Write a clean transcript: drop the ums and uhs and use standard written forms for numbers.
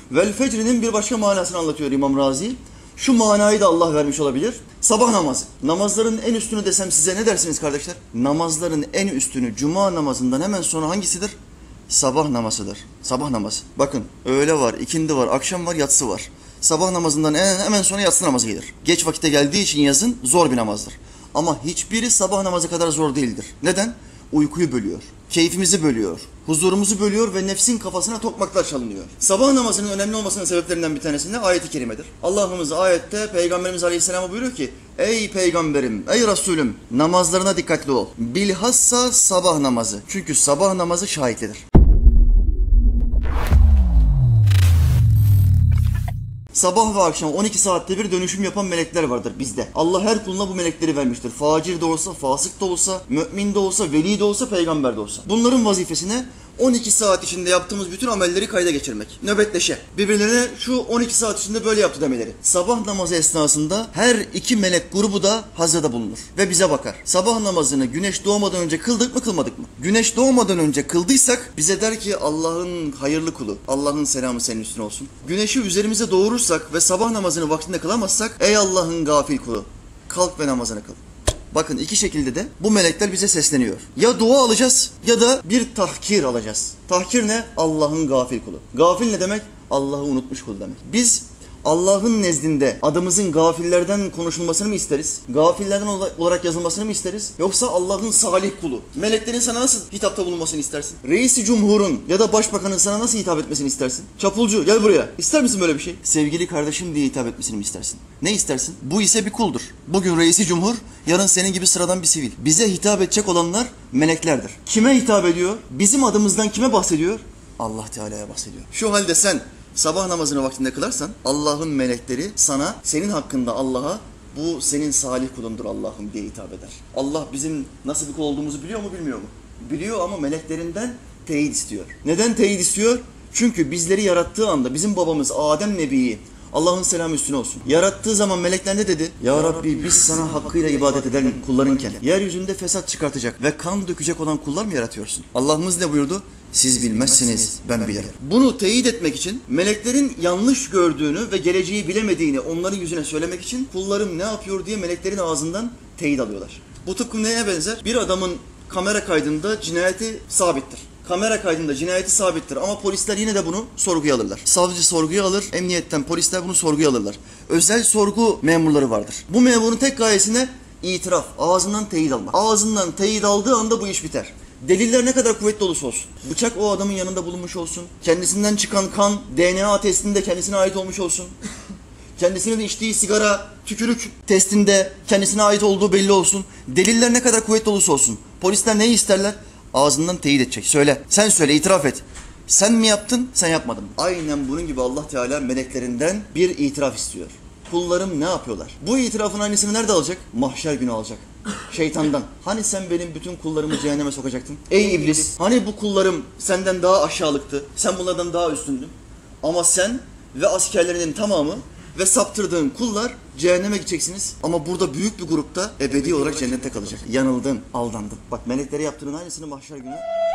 Vel fecrinin bir başka manasını anlatıyor İmam Razi. Şu manayı da Allah vermiş olabilir. Sabah namazı. Namazların en üstünü desem size ne dersiniz kardeşler? Namazların en üstünü cuma namazından hemen sonra hangisidir? Sabah namazıdır. Sabah namazı. Bakın öğle var, ikindi var, akşam var, yatsı var. Sabah namazından hemen sonra yatsı namazı gelir. Geç vakitte geldiği için yazın zor bir namazdır. Ama hiçbiri sabah namazı kadar zor değildir. Neden? Uykuyu bölüyor, keyfimizi bölüyor, huzurumuzu bölüyor ve nefsin kafasına tokmaklar çalınıyor. Sabah namazının önemli olmasının sebeplerinden bir tanesi de ayet-i kerimedir. Allah'ımız ayette Peygamberimiz Aleyhisselam'a buyuruyor ki: Ey Peygamberim, ey Resulüm, namazlarına dikkatli ol. Bilhassa sabah namazı. Çünkü sabah namazı şahitlidir. Sabah ve akşam 12 saatte bir dönüşüm yapan melekler vardır bizde. Allah her kuluna bu melekleri vermiştir. Facir de olsa, fasık da olsa, mümin de olsa, veli de olsa, peygamber de olsa. Bunların vazifesine 12 saat içinde yaptığımız bütün amelleri kayda geçirmek. Nöbetleşe. Birbirlerine şu 12 saat içinde böyle yaptı demeleri. Sabah namazı esnasında her iki melek grubu da hazırda bulunur ve bize bakar. Sabah namazını güneş doğmadan önce kıldık mı kılmadık mı? Güneş doğmadan önce kıldıysak bize der ki Allah'ın hayırlı kulu, Allah'ın selamı senin üstüne olsun. Güneşi üzerimize doğurursak ve sabah namazını vaktinde kılamazsak ey Allah'ın gafil kulu, kalk ve namazını kıl. Bakın iki şekilde de bu melekler bize sesleniyor. Ya dua alacağız ya da bir tahkir alacağız. Tahkir ne? Allah'ın gafil kulu. Gafil ne demek? Allah'ı unutmuş kul demek. Biz Allah'ın nezdinde adımızın gafillerden konuşulmasını mı isteriz? Gafillerden olarak yazılmasını mı isteriz? Yoksa Allah'ın salih kulu, meleklerin sana nasıl hitapta bulunmasını istersin? Reis-i Cumhur'un ya da başbakanın sana nasıl hitap etmesini istersin? Çapulcu gel buraya. İster misin böyle bir şey? Sevgili kardeşim diye hitap etmesini mi istersin? Ne istersin? Bu ise bir kuldur. Bugün Reis-i Cumhur, yarın senin gibi sıradan bir sivil. Bize hitap edecek olanlar meleklerdir. Kime hitap ediyor? Bizim adımızdan kime bahsediyor? Allah Teala'ya bahsediyor. Şu halde sen sabah namazını vaktinde kılarsan Allah'ın melekleri sana, senin hakkında Allah'a bu senin salih kulundur Allah'ım diye hitap eder. Allah bizim nasıl bir kul olduğumuzu biliyor mu bilmiyor mu? Biliyor ama meleklerinden teyit istiyor. Neden teyit istiyor? Çünkü bizleri yarattığı anda bizim babamız Adem Nebi'yi, Allah'ın selamı üstüne olsun, yarattığı zaman melekler ne dedi? Ya Rabbi biz sana hakkıyla ibadet eden kullarınken yeryüzünde fesat çıkartacak ve kan dökecek olan kullar mı yaratıyorsun? Allah'ımız ne buyurdu? Siz bilmezsiniz, ben bilirim. Bunu teyit etmek için, meleklerin yanlış gördüğünü ve geleceği bilemediğini onların yüzüne söylemek için kullarım ne yapıyor diye meleklerin ağzından teyit alıyorlar. Bu tıpkı neye benzer? Bir adamın kamera kaydında cinayeti sabittir. Kamera kaydında cinayeti sabittir ama polisler yine de bunu sorguya alırlar. Savcı sorguya alır, emniyetten polisler bunu sorguya alırlar. Özel sorgu memurları vardır. Bu memurun tek gayesine itiraf, ağzından teyit almak. Ağzından teyit aldığı anda bu iş biter. Deliller ne kadar kuvvetli olursa olsun, bıçak o adamın yanında bulunmuş olsun, kendisinden çıkan kan DNA testinde kendisine ait olmuş olsun, kendisinin içtiği sigara tükürük testinde kendisine ait olduğu belli olsun, deliller ne kadar kuvvetli olursa olsun, polisler neyi isterler? Ağzından teyit edecek. Söyle, sen söyle, itiraf et. Sen mi yaptın, sen yapmadın mı? Aynen bunun gibi Allah Teala meleklerinden bir itiraf istiyor. Kullarım ne yapıyorlar? Bu itirafın aynısını nerede alacak? Mahşer günü alacak. Şeytandan. Hani sen benim bütün kullarımı cehenneme sokacaktın? Ey iblis! Hani bu kullarım senden daha aşağılıktı? Sen bunlardan daha üstündün. Ama sen ve askerlerinin tamamı ve saptırdığın kullar cehenneme gideceksiniz. Ama burada büyük bir grupta ebedi olarak cennette kalacak. Yanıldın, aldandın. Bak meleklere yaptığının aynısını mahşer günü